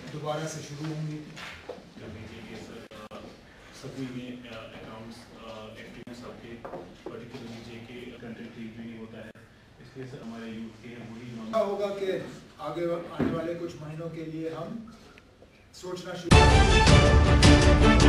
दोबारा से शुरू होंगी। सभी में अकाउंट्स एक्टिव सबके पर्टिकुलरली जेके कंटेंट क्रिएट नहीं होता है, इसलिए सर हमारे यूथ के वही होगा कि आगे आने वाले कुछ महीनों के लिए हम सोचना शुरू